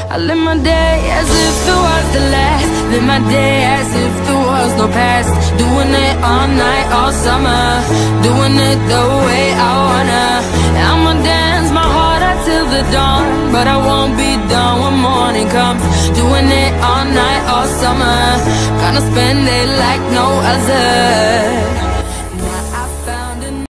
I live my day as if it was the last. Live my day as if there was no past. Doing it all night, all summer. Doing it the way I wanna. I'ma dance my heart out till the dawn, but I won't be done when morning comes. Doing it all night, all summer. Gonna spend it like no other.